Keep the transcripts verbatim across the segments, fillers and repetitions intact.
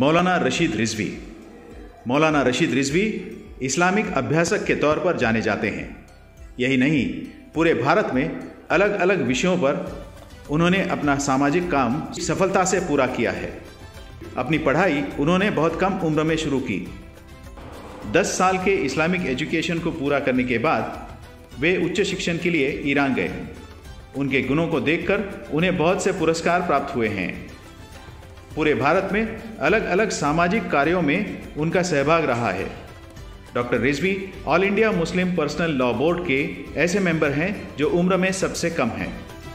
मौलाना रशीद रिजवी। मौलाना Rashid Rizvi Islamic अभ्यासक के तौर पर जाने जाते हैं। यही नहीं, पूरे भारत में अलग अलग विषयों पर उन्होंने अपना सामाजिक काम सफलता से पूरा किया है। अपनी पढ़ाई उन्होंने बहुत कम उम्र में शुरू की। दस साल के इस्लामिक एजुकेशन को पूरा करने के बाद वे उच्च शिक्षण के लिए ईरान गए। उनके गुणों को देखकर उन्हें बहुत से पुरस्कार प्राप्त हुए हैं। पूरे भारत में अलग अलग सामाजिक कार्यों में उनका सहभाग रहा है। Doctor Rizvi all India Muslim personal law board के ऐसे मेंबर हैं जो उम्र में सबसे कम हैं।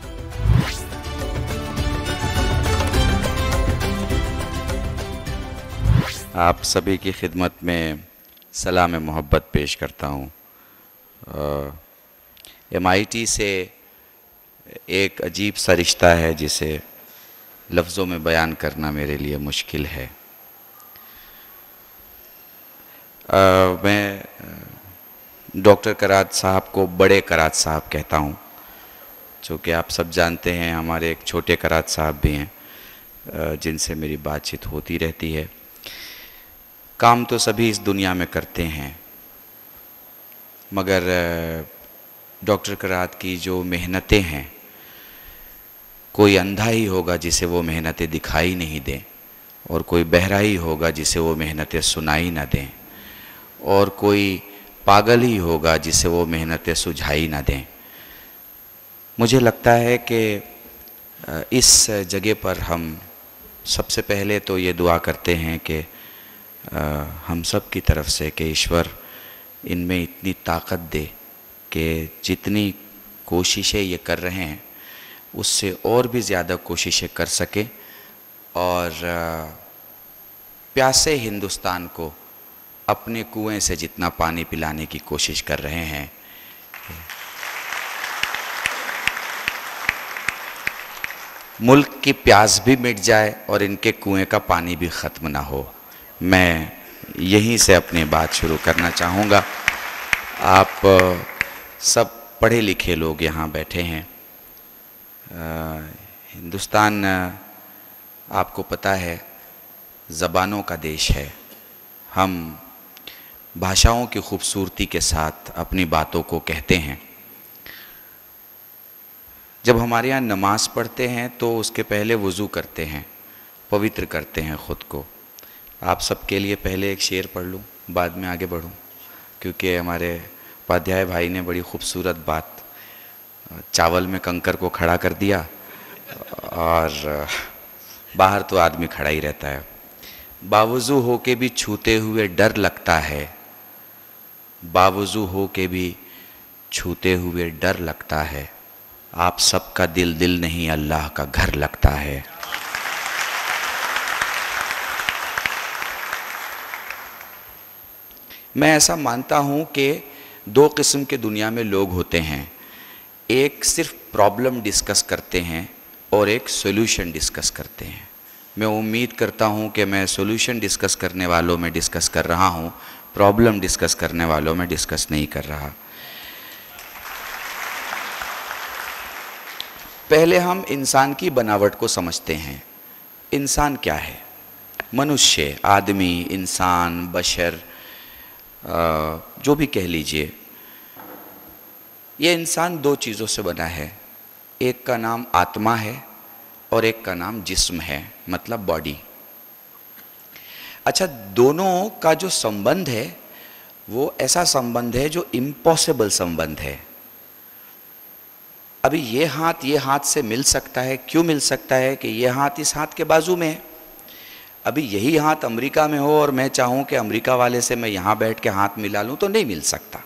आप सभी की खिदमत में सलाम मोहब्बत पेश करता हूँ। एम आई टी से एक अजीब सा रिश्ता है जिसे लफ्ज़ों में बयान करना मेरे लिए मुश्किल है। आ, मैं डॉक्टर करात साहब को बड़े करात साहब कहता हूँ, जो कि आप सब जानते हैं। हमारे एक छोटे करात साहब भी हैं जिनसे मेरी बातचीत होती रहती है। काम तो सभी इस दुनिया में करते हैं, मगर डॉक्टर करात की जो मेहनतें हैं, कोई अंधा ही होगा जिसे वो मेहनतें दिखाई नहीं दें, और कोई बहरा ही होगा जिसे वो मेहनतें सुनाई ना दें, और कोई पागल ही होगा जिसे वो मेहनतें सुझाई ना दें। मुझे लगता है कि इस जगह पर हम सबसे पहले तो ये दुआ करते हैं कि हम सब की तरफ से कि ईश्वर इनमें इतनी ताकत दे कि जितनी कोशिशें ये कर रहे हैं उससे और भी ज़्यादा कोशिशें कर सके, और प्यासे हिंदुस्तान को अपने कुएं से जितना पानी पिलाने की कोशिश कर रहे हैं, मुल्क की प्यास भी मिट जाए और इनके कुएं का पानी भी ख़त्म ना हो। मैं यहीं से अपनी बात शुरू करना चाहूँगा। आप सब पढ़े लिखे लोग यहाँ बैठे हैं। आ, हिंदुस्तान आपको पता है ज़बानों का देश है। हम भाषाओं की खूबसूरती के साथ अपनी बातों को कहते हैं। जब हमारे यहाँ नमाज़ पढ़ते हैं तो उसके पहले वज़ू करते हैं, पवित्र करते हैं ख़ुद को। आप सबके लिए पहले एक शेर पढ़ लूँ, बाद में आगे बढ़ूँ, क्योंकि हमारे उपाध्याय भाई ने बड़ी खूबसूरत बात, चावल में कंकर को खड़ा कर दिया और बाहर तो आदमी खड़ा ही रहता है। बावजू हो के भी छूते हुए डर लगता है, बावजू हो के भी छूते हुए डर लगता है। आप सबका दिल दिल नहीं अल्लाह का घर लगता है। मैं ऐसा मानता हूँ कि दो किस्म के दुनिया में लोग होते हैं। एक सिर्फ प्रॉब्लम डिस्कस करते हैं और एक सॉल्यूशन डिस्कस करते हैं। मैं उम्मीद करता हूँ कि मैं सॉल्यूशन डिस्कस करने वालों में डिस्कस कर रहा हूँ, प्रॉब्लम डिस्कस करने वालों में डिस्कस नहीं कर रहा। पहले हम इंसान की बनावट को समझते हैं। इंसान क्या है? मनुष्य, आदमी, इंसान, बशर, जो भी कह लीजिए, ये इंसान दो चीज़ों से बना है। एक का नाम आत्मा है और एक का नाम जिस्म है, मतलब बॉडी। अच्छा, दोनों का जो संबंध है वो ऐसा संबंध है जो इम्पॉसिबल संबंध है। अभी ये हाथ ये हाथ से मिल सकता है। क्यों मिल सकता है? कि ये हाथ इस हाथ के बाजू में है। अभी यही हाथ अमेरिका में हो और मैं चाहूँ कि अमेरिका वाले से मैं यहाँ बैठ के हाथ मिला लूँ तो नहीं मिल सकता।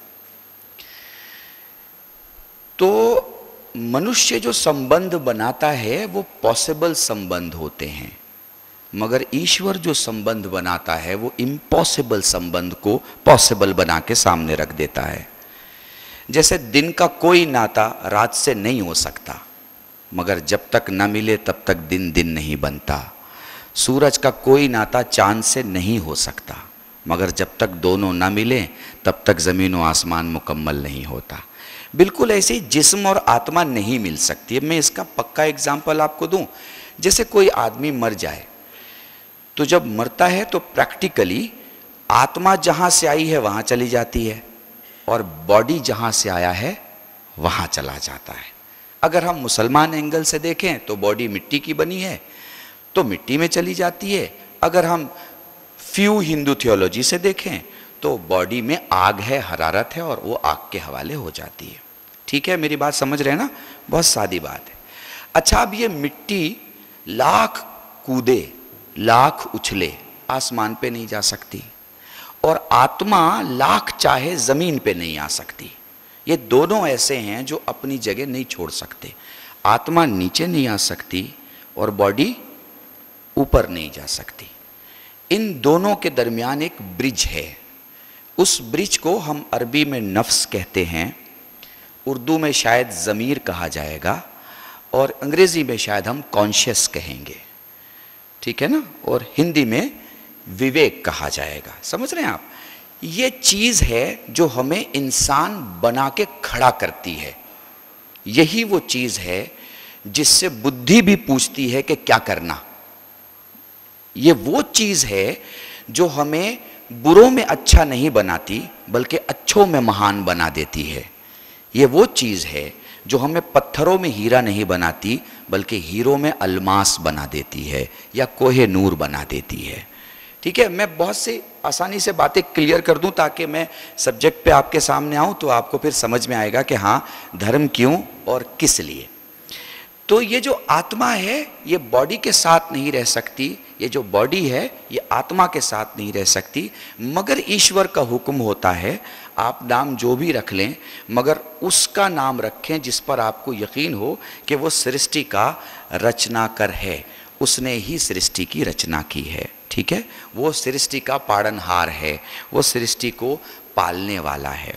तो मनुष्य जो संबंध बनाता है वो पॉसिबल संबंध होते हैं, मगर ईश्वर जो संबंध बनाता है वो इम्पॉसिबल संबंध को पॉसिबल बना के सामने रख देता है। जैसे दिन का कोई नाता रात से नहीं हो सकता, मगर जब तक न मिले तब तक दिन दिन नहीं बनता। सूरज का कोई नाता चांद से नहीं हो सकता, मगर जब तक दोनों न मिलें तब तक ज़मीन व आसमान मुकम्मल नहीं होता। बिल्कुल ऐसे ही जिस्म और आत्मा नहीं मिल सकती है। मैं इसका पक्का एग्जाम्पल आपको दूं। जैसे कोई आदमी मर जाए तो जब मरता है तो प्रैक्टिकली आत्मा जहाँ से आई है वहाँ चली जाती है और बॉडी जहाँ से आया है वहाँ चला जाता है। अगर हम मुसलमान एंगल से देखें तो बॉडी मिट्टी की बनी है तो मिट्टी में चली जाती है। अगर हम फ्यू हिंदू थियोलॉजी से देखें तो बॉडी में आग है, हरारत है और वो आग के हवाले हो जाती है। ठीक है, मेरी बात समझ रहे हैं ना? बहुत सादी बात है। अच्छा, अब ये मिट्टी लाख कूदे, लाख उछले, आसमान पे नहीं जा सकती और आत्मा लाख चाहे जमीन पे नहीं आ सकती। ये दोनों ऐसे हैं जो अपनी जगह नहीं छोड़ सकते। आत्मा नीचे नहीं आ सकती और बॉडी ऊपर नहीं जा सकती। इन दोनों के दरमियान एक ब्रिज है। उस ब्रिज को हम अरबी में नफ्स कहते हैं, उर्दू में शायद ज़मीर कहा जाएगा और अंग्रेज़ी में शायद हम कॉन्शियस कहेंगे। ठीक है ना? और हिंदी में विवेक कहा जाएगा। समझ रहे हैं आप? ये चीज़ है जो हमें इंसान बना के खड़ा करती है। यही वो चीज़ है जिससे बुद्धि भी पूछती है कि क्या करना। ये वो चीज़ है जो हमें बुरों में अच्छा नहीं बनाती बल्कि अच्छों में महान बना देती है। ये वो चीज़ है जो हमें पत्थरों में हीरा नहीं बनाती बल्कि हीरों में अलमास बना देती है या कोहे नूर बना देती है। ठीक है, मैं बहुत सी आसानी से बातें क्लियर कर दूं ताकि मैं सब्जेक्ट पे आपके सामने आऊं तो आपको फिर समझ में आएगा कि हाँ, धर्म क्यों और किस लिए। तो ये जो आत्मा है ये बॉडी के साथ नहीं रह सकती, ये जो बॉडी है ये आत्मा के साथ नहीं रह सकती, मगर ईश्वर का हुक्म होता है आप नाम जो भी रख लें मगर उसका नाम रखें जिस पर आपको यकीन हो कि वो सृष्टि का रचनाकर है, उसने ही सृष्टि की रचना की है। ठीक है, वो सृष्टि का पालनहार है, वो सृष्टि को पालने वाला है।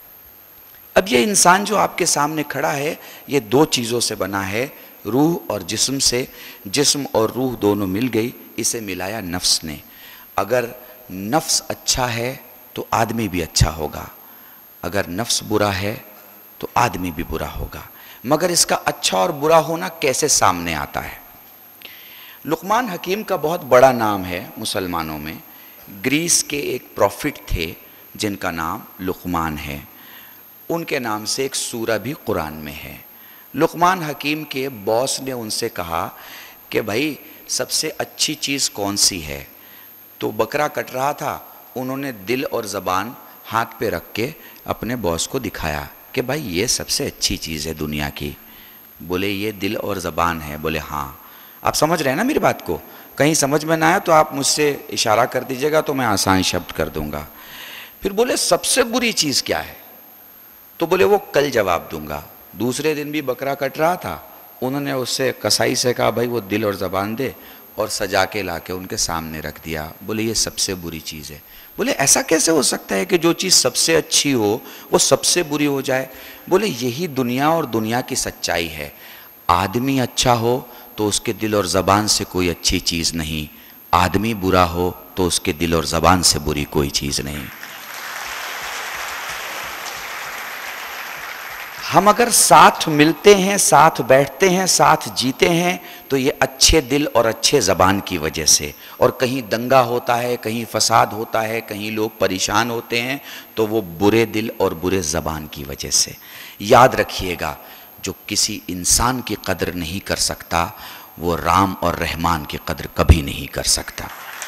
अब ये इंसान जो आपके सामने खड़ा है ये दो चीज़ों से बना है, रूह और जिस्म से। जिस्म और रूह दोनों मिल गई, इसे मिलाया नफ्स ने। अगर नफ्स अच्छा है तो आदमी भी अच्छा होगा, अगर नफ्स बुरा है तो आदमी भी बुरा होगा। मगर इसका अच्छा और बुरा होना कैसे सामने आता है? लुकमान हकीम का बहुत बड़ा नाम है मुसलमानों में। ग्रीस के एक प्रॉफिट थे जिनका नाम लुकमान है, उनके नाम से एक सूरा भी कुरान में है। लुकमान हकीम के बॉस ने उनसे कहा कि भाई सबसे अच्छी चीज़ कौन सी है? तो बकरा कट रहा था, उन्होंने दिल और ज़बान हाथ पे रख के अपने बॉस को दिखाया कि भाई ये सबसे अच्छी चीज़ है दुनिया की। बोले ये दिल और ज़बान है? बोले हाँ। आप समझ रहे हैं ना मेरी बात को? कहीं समझ में ना आया तो आप मुझसे इशारा कर दीजिएगा तो मैं आसान शब्द कर दूंगा। फिर बोले सबसे बुरी चीज़ क्या है? तो बोले वो कल जवाब दूंगा। दूसरे दिन भी बकरा कट रहा था, उन्होंने उससे कसाई से कहा भाई वो दिल और ज़बान दे, और सजा के ला के उनके सामने रख दिया। बोले ये सबसे बुरी चीज़ है। बोले ऐसा कैसे हो सकता है कि जो चीज़ सबसे अच्छी हो वो सबसे बुरी हो जाए? बोले यही दुनिया और दुनिया की सच्चाई है। आदमी अच्छा हो तो उसके दिल और ज़बान से कोई अच्छी चीज़ नहीं, आदमी बुरा हो तो उसके दिल और ज़बान से बुरी कोई चीज़ नहीं। हम अगर साथ मिलते हैं, साथ बैठते हैं, साथ जीते हैं तो ये अच्छे दिल और अच्छे ज़बान की वजह से। और कहीं दंगा होता है, कहीं फसाद होता है, कहीं लोग परेशान होते हैं तो वो बुरे दिल और बुरे ज़बान की वजह से। याद रखिएगा, जो किसी इंसान की कदर नहीं कर सकता वो राम और रहमान की कदर कभी नहीं कर सकता।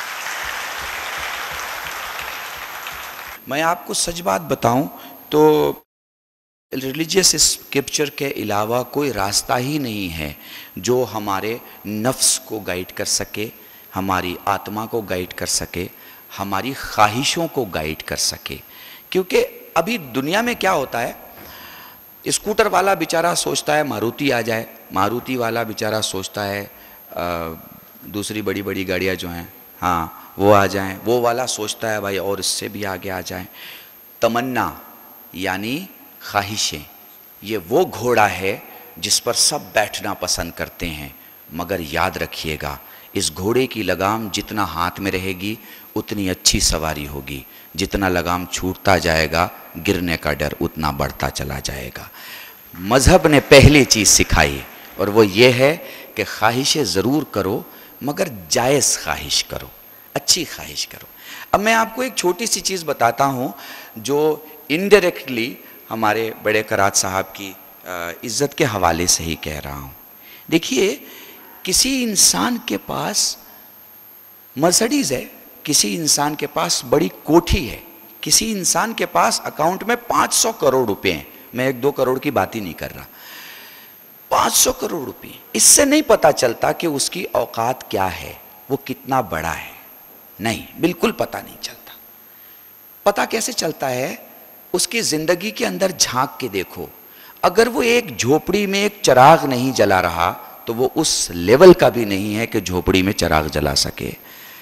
मैं आपको सच बात बताऊं तो रिलीजियस स्क्रिप्चर के अलावा कोई रास्ता ही नहीं है जो हमारे नफ्स को गाइड कर सके, हमारी आत्मा को गाइड कर सके, हमारी ख्वाहिशों को गाइड कर सके। क्योंकि अभी दुनिया में क्या होता है, स्कूटर वाला बेचारा सोचता है मारुति आ जाए, मारुति वाला बेचारा सोचता है आ, दूसरी बड़ी बड़ी गाड़ियाँ जो हैं हाँ वो आ जाएं, वो वाला सोचता है भाई और इससे भी आगे आ जाएं। तमन्ना यानी ख्वाहिशें, ये वो घोड़ा है जिस पर सब बैठना पसंद करते हैं। मगर याद रखिएगा, इस घोड़े की लगाम जितना हाथ में रहेगी उतनी अच्छी सवारी होगी, जितना लगाम छूटता जाएगा गिरने का डर उतना बढ़ता चला जाएगा। मज़हब ने पहली चीज़ सिखाई और वो ये है कि ख्वाहिशें ज़रूर करो मगर जायज़ ख्वाहिश करो, अच्छी ख्वाहिश करो। अब मैं आपको एक छोटी सी चीज़ बताता हूँ जो इनडायरेक्टली हमारे बड़े करात साहब की इज़्ज़त के हवाले से ही कह रहा हूँ। देखिए, किसी इंसान के पास मर्सिडीज़ है, किसी इंसान के पास बड़ी कोठी है, किसी इंसान के पास अकाउंट में पाँच सौ करोड़ रुपए हैं। मैं एक दो करोड़ की बात ही नहीं कर रहा, पाँच सौ करोड़ रुपए। इससे नहीं पता चलता कि उसकी औकात क्या है, वो कितना बड़ा है, नहीं, बिल्कुल पता नहीं चलता। पता कैसे चलता है? उसकी जिंदगी के अंदर झांक के देखो। अगर वो एक झोपड़ी में एक चिराग नहीं जला रहा तो वो उस लेवल का भी नहीं है कि झोपड़ी में चिराग जला सके।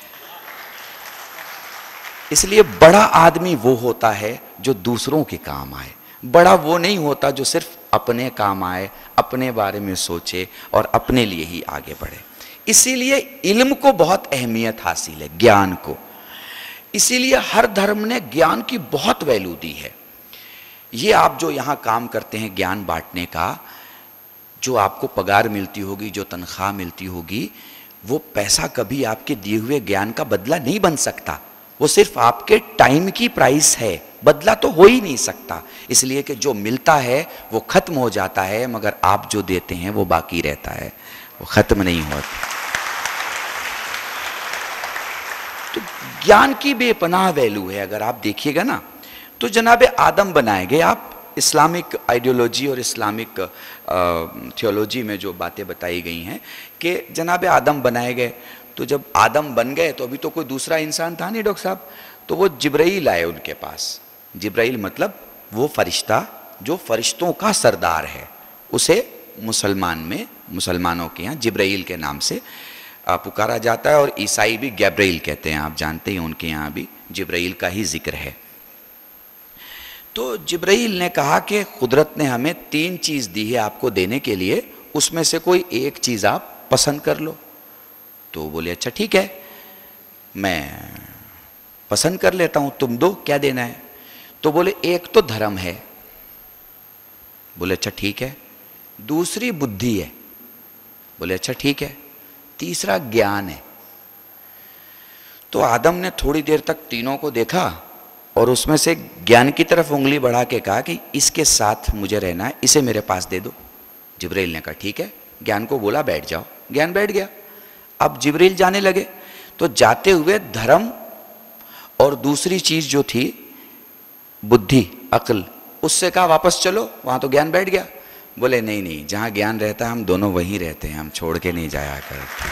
इसलिए बड़ा आदमी वो होता है जो दूसरों के काम आए। बड़ा वो नहीं होता जो सिर्फ अपने काम आए, अपने बारे में सोचे और अपने लिए ही आगे बढ़े। इसीलिए इल्म को बहुत अहमियत हासिल है, ज्ञान को। इसीलिए हर धर्म ने ज्ञान की बहुत वैल्यू दी है। ये आप जो यहाँ काम करते हैं ज्ञान बांटने का, जो आपको पगार मिलती होगी, जो तनख्वाह मिलती होगी, वो पैसा कभी आपके दिए हुए ज्ञान का बदला नहीं बन सकता। वो सिर्फ आपके टाइम की प्राइस है, बदला तो हो ही नहीं सकता। इसलिए कि जो मिलता है वो खत्म हो जाता है, मगर आप जो देते हैं वो बाकी रहता है, वो खत्म नहीं होता। तो ज्ञान की बेपनाह वैल्यू है। अगर आप देखिएगा ना, तो जनाब आदम बनाए गए। आप इस्लामिक आइडियोलॉजी और इस्लामिक थियोलॉजी में जो बातें बताई गई हैं कि जनाब आदम बनाए गए, तो जब आदम बन गए तो अभी तो कोई दूसरा इंसान था नहीं डॉक्टर साहब, तो वो जिब्राइल आए उनके पास। जिब्राइल मतलब वो फरिश्ता जो फरिश्तों का सरदार है, उसे मुसलमान में, मुसलमानों के यहाँ जिब्राइल के नाम से पुकारा जाता है, और ईसाई भी गैब्राइल कहते हैं। आप जानते हैं उनके यहाँ भी जिब्राइल का ही जिक्र है। तो जिब्राइल ने कहा कि कुदरत ने हमें तीन चीज़ दी है आपको देने के लिए, उसमें से कोई एक चीज़ आप पसंद कर लो। तो बोले अच्छा ठीक है, मैं पसंद कर लेता हूँ, तुम दो, क्या देना है? तो बोले एक तो धर्म है। बोले अच्छा ठीक है। दूसरी बुद्धि है। बोले अच्छा ठीक है। तीसरा ज्ञान है। तो आदम ने थोड़ी देर तक तीनों को देखा और उसमें से ज्ञान की तरफ उंगली बढ़ा के कहा कि इसके साथ मुझे रहना है, इसे मेरे पास दे दो। जिब्राइल ने कहा ठीक है। ज्ञान को बोला बैठ जाओ, ज्ञान बैठ गया। अब जिब्राइल जाने लगे, तो जाते हुए धर्म और दूसरी चीज जो थी बुद्धि, अक्ल, उससे कहा वापस चलो, वहां तो ज्ञान बैठ गया। बोले नहीं नहीं, जहां ज्ञान रहता है हम दोनों वहीं रहते हैं, हम छोड़ के नहीं जाया करते।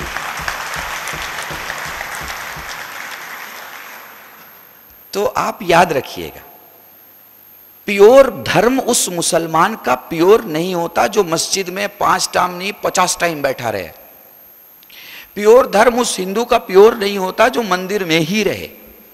तो आप याद रखिएगा, प्योर धर्म उस मुसलमान का प्योर नहीं होता जो मस्जिद में पांच टाइम नहीं पचास टाइम बैठा रहे। प्योर धर्म उस हिंदू का प्योर नहीं होता जो मंदिर में ही रहे।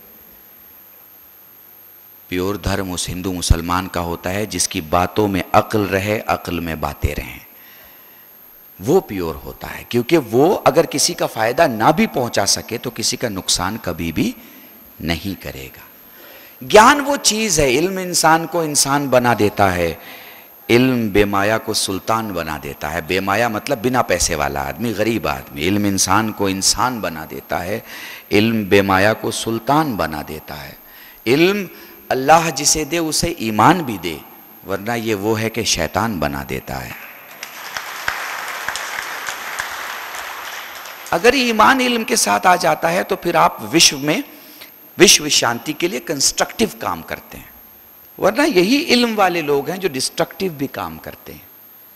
प्योर धर्म उस हिंदू मुसलमान का होता है जिसकी बातों में अक्ल रहे, अक्ल में बातें रहें। वो प्योर होता है, क्योंकि वो अगर किसी का फायदा ना भी पहुंचा सके तो किसी का नुकसान कभी भी नहीं करेगा। ज्ञान वो चीज है, इल्म इंसान को इंसान बना देता है, इल्म बेमाया को सुल्तान बना देता है। बेमाया मतलब बिना पैसे वाला आदमी, गरीब आदमी। इल्म इंसान को इंसान बना देता है, इल्म बेमाया को सुल्तान बना देता है। इल्म अल्लाह जिसे दे उसे ईमान भी दे, वरना ये वो है कि शैतान बना देता है। अगर ईमान इल्म के साथ आ जाता है तो फिर आप विश्व में, विश्व शांति के लिए कंस्ट्रक्टिव काम करते हैं, वरना यही इल्म वाले लोग हैं जो डिस्ट्रक्टिव भी काम करते हैं।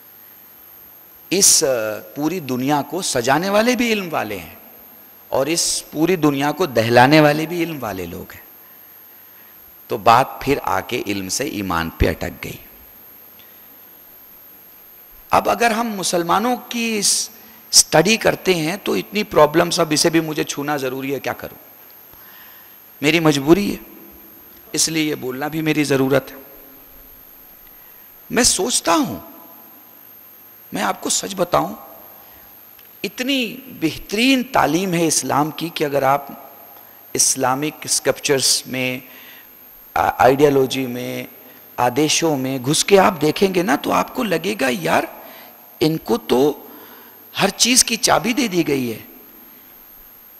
इस पूरी दुनिया को सजाने वाले भी इल्म वाले हैं और इस पूरी दुनिया को दहलाने वाले भी इल्म वाले लोग हैं। तो बात फिर आके इल्म से ईमान पे अटक गई। अब अगर हम मुसलमानों की स्टडी करते हैं तो इतनी प्रॉब्लम्स, अब इसे भी मुझे छूना जरूरी है, क्या करूं, मेरी मजबूरी है, इसलिए ये बोलना भी मेरी जरूरत है। मैं सोचता हूं, मैं आपको सच बताऊं, इतनी बेहतरीन तालीम है इस्लाम की कि अगर आप इस्लामिक स्क्रिप्चर्स में, आइडियोलॉजी में, आदेशों में घुस के आप देखेंगे ना, तो आपको लगेगा यार इनको तो हर चीज की चाबी दे दी गई है।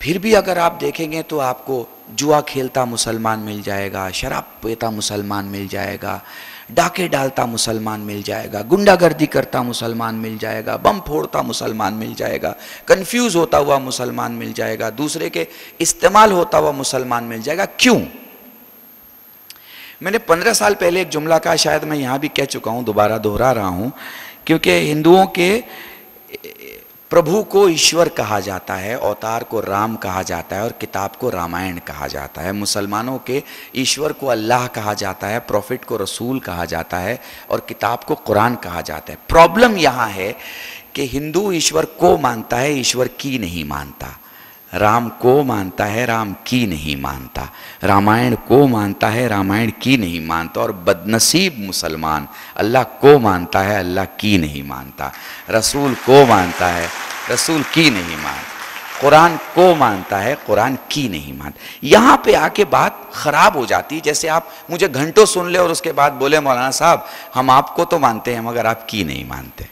फिर भी अगर आप देखेंगे तो आपको जुआ खेलता मुसलमान मिल जाएगा, शराब पीता मुसलमान मिल जाएगा, डाके डालता मुसलमान मिल जाएगा, गुंडागर्दी करता मुसलमान मिल जाएगा, बम फोड़ता मुसलमान मिल जाएगा, कंफ्यूज होता हुआ मुसलमान मिल जाएगा, दूसरे के इस्तेमाल होता हुआ मुसलमान मिल जाएगा। क्यों? मैंने पंद्रह साल पहले एक जुमला कहा, शायद मैं यहाँ भी कह चुका हूँ, दोबारा दोहरा रहा हूँ, क्योंकि हिंदुओं के प्रभु को ईश्वर कहा जाता है, अवतार को राम कहा जाता है और किताब को रामायण कहा जाता है। मुसलमानों के ईश्वर को अल्लाह कहा जाता है, प्रॉफिट को रसूल कहा जाता है और किताब को कुरान कहा जाता है। प्रॉब्लम यहाँ है कि हिंदू ईश्वर को मानता है, ईश्वर की नहीं मानता। राम को मानता है, राम की नहीं मानता। रामायण को मानता है, रामायण की नहीं मानता। और बदनसीब मुसलमान अल्लाह को मानता है, अल्लाह की नहीं मानता। रसूल को मानता है, रसूल की नहीं मानता। कुरान को मानता है, कुरान की नहीं मानता। यहाँ पे आके बात खराब हो जाती है। जैसे आप मुझे घंटों सुन ले और उसके बाद बोले मौलाना साहब हम आपको तो मानते हैं मगर आप की नहीं मानते।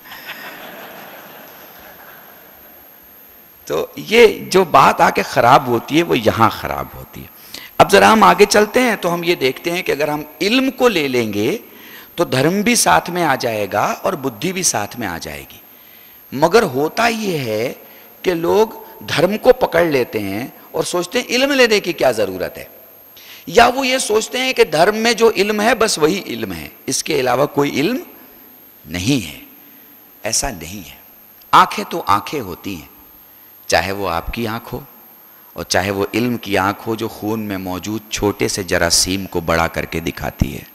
तो ये जो बात आके खराब होती है वो यहाँ खराब होती है। अब जरा हम आगे चलते हैं तो हम ये देखते हैं कि अगर हम इल्म को ले लेंगे तो धर्म भी साथ में आ जाएगा और बुद्धि भी साथ में आ जाएगी। मगर होता ये है कि लोग धर्म को पकड़ लेते हैं और सोचते हैं इल्म लेने की क्या जरूरत है, या वो ये सोचते हैं कि धर्म में जो इल्म है बस वही इल्म है, इसके अलावा कोई इल्म नहीं है। ऐसा नहीं है। आंखें तो आंखें होती हैं, चाहे वो आपकी आंख हो और चाहे वो इल्म की आंख हो जो खून में मौजूद छोटे से जरासीम को बड़ा करके दिखाती है।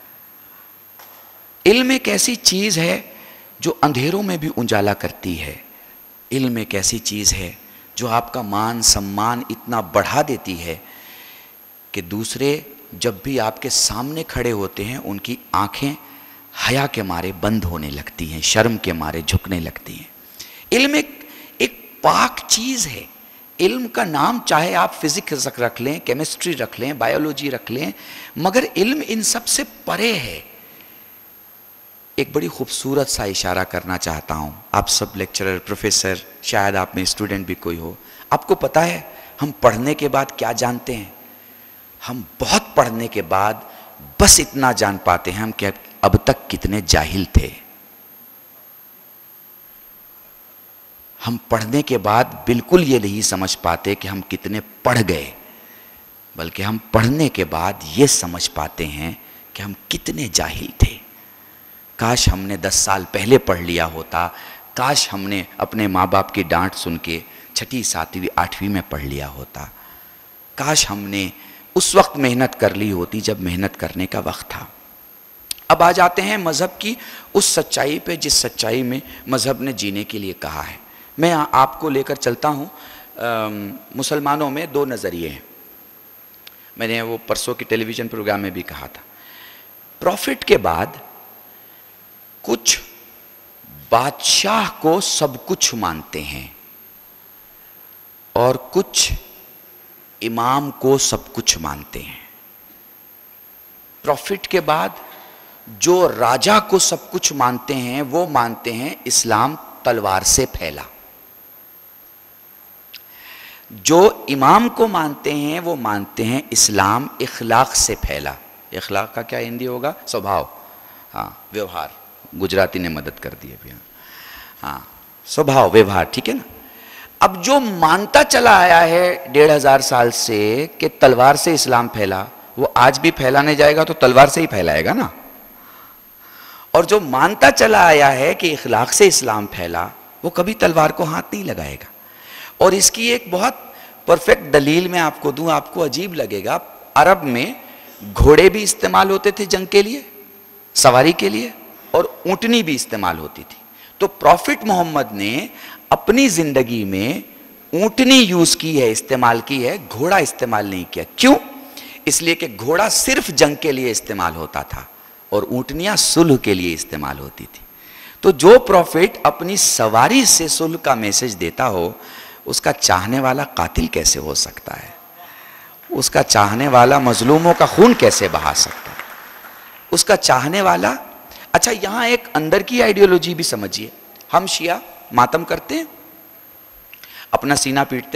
इल्म एक ऐसी चीज है जो अंधेरों में भी उजाला करती है। इल्म एक ऐसी चीज है जो आपका मान सम्मान इतना बढ़ा देती है कि दूसरे जब भी आपके सामने खड़े होते हैं उनकी आंखें हया के मारे बंद होने लगती हैं, शर्म के मारे झुकने लगती हैं। इल्म एक पाक चीज है। इल्म का नाम चाहे आप फिजिक्स रख लें, केमिस्ट्री रख लें, बायोलॉजी रख लें, मगर इल्म इन सब से परे है। एक बड़ी खूबसूरत सा इशारा करना चाहता हूं। आप सब लेक्चरर, प्रोफेसर, शायद आप में स्टूडेंट भी कोई हो, आपको पता है हम पढ़ने के बाद क्या जानते हैं? हम बहुत पढ़ने के बाद बस इतना जान पाते हैं हम कि अब तक कितने जाहिल थे। हम पढ़ने के बाद बिल्कुल ये नहीं समझ पाते कि हम कितने पढ़ गए, बल्कि हम पढ़ने के बाद ये समझ पाते हैं कि हम कितने जाहिल थे। काश हमने दस साल पहले पढ़ लिया होता, काश हमने अपने माँ बाप की डांट सुन के छठी सातवीं आठवीं में पढ़ लिया होता, काश हमने उस वक्त मेहनत कर ली होती जब मेहनत करने का वक्त था। अब आ जाते हैं मज़हब की उस सच्चाई पे जिस सच्चाई में मज़हब ने जीने के लिए कहा है। मैं आपको लेकर चलता हूँ। मुसलमानों में दो नज़रिए हैं। मैंने वो परसों के टेलीविज़न प्रोग्राम में भी कहा था। प्रॉफिट के बाद कुछ बादशाह को सब कुछ मानते हैं और कुछ इमाम को सब कुछ मानते हैं। प्रॉफिट के बाद जो राजा को सब कुछ मानते हैं वो मानते हैं इस्लाम तलवार से फैला। जो इमाम को मानते हैं वो मानते हैं इस्लाम इखलाक से फैला। इखलाक का क्या हिंदी होगा? स्वभाव, हाँ, व्यवहार। गुजराती ने मदद कर दी अभी। हाँ, स्वभाव, व्यवहार, ठीक है ना। अब जो मानता चला आया है डेढ़ हजार साल से कि तलवार से इस्लाम फैला, वो आज भी फैलाने जाएगा तो तलवार से ही फैलाएगा ना। और जो मानता चला आया है कि इखलाक से इस्लाम फैला, वो कभी तलवार को हाथ नहीं लगाएगा। और इसकी एक बहुत परफेक्ट दलील मैं आपको दूं, आपको अजीब लगेगा। अरब में घोड़े भी इस्तेमाल होते थे जंग के लिए, सवारी के लिए, और ऊंटनी भी इस्तेमाल होती थी। तो प्रॉफिट मोहम्मद ने अपनी जिंदगी में ऊंटनी यूज की है, इस्तेमाल की है, घोड़ा इस्तेमाल नहीं किया। क्यों? इसलिए कि घोड़ा सिर्फ जंग के लिए इस्तेमाल होता था और ऊंटनियां सुलह के लिए इस्तेमाल होती थी। तो जो प्रॉफिट अपनी सवारी से सुलह का मैसेज देता हो, उसका चाहने वाला कातिल कैसे हो सकता है? उसका चाहने वाला मजलूमों का खून कैसे बहा सकता है? उसका चाहने वाला, अच्छा यहां एक अंदर की आइडियोलॉजी भी समझिए। हम शिया मातम करते हैं, अपना सीना पीटते हैं,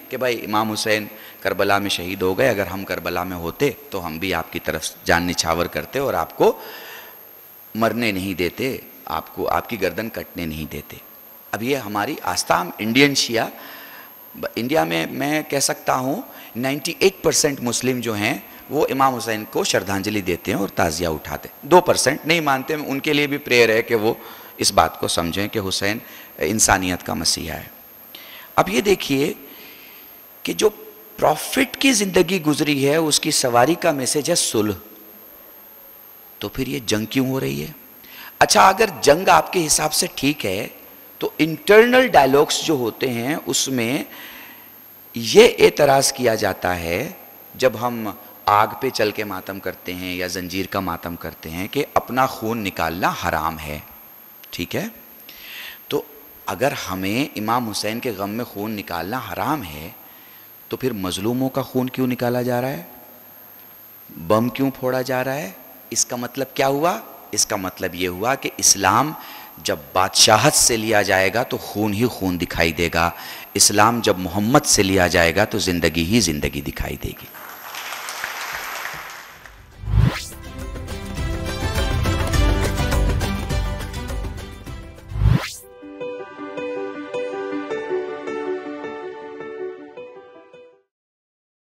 कि भाई इमाम हुसैन करबला में शहीद हो गए, अगर हम करबला में होते तो हम भी आपकी तरफ जान निछावर करते और आपको मरने नहीं देते, आपको आपकी गर्दन कटने नहीं देते। अब ये हमारी आस्था, हम इंडियन शिया, इंडिया में मैं कह सकता हूँ अट्ठानवे परसेंट मुस्लिम जो हैं वो इमाम हुसैन को श्रद्धांजलि देते हैं और ताज़िया उठाते हैं। दो परसेंट नहीं मानते, उनके लिए भी प्रेयर है कि वो इस बात को समझें कि हुसैन इंसानियत का मसीहा है। अब ये देखिए कि जो प्रॉफिट की ज़िंदगी गुजरी है उसकी सवारी का मैसेज है सुलह, तो फिर ये जंग क्यों हो रही है? अच्छा, अगर जंग आपके हिसाब से ठीक है तो इंटरनल डायलॉग्स जो होते हैं उसमें ये एतराज़ किया जाता है जब हम आग पे चल के मातम करते हैं या जंजीर का मातम करते हैं कि अपना खून निकालना हराम है, ठीक है? तो अगर हमें इमाम हुसैन के गम में खून निकालना हराम है तो फिर मजलूमों का खून क्यों निकाला जा रहा है, बम क्यों फोड़ा जा रहा है? इसका मतलब क्या हुआ? इसका मतलब ये हुआ कि इस्लाम जब बादशाहत से लिया जाएगा तो खून ही खून दिखाई देगा, इस्लाम जब मोहम्मद से लिया जाएगा तो ज़िंदगी ही ज़िंदगी दिखाई देगी।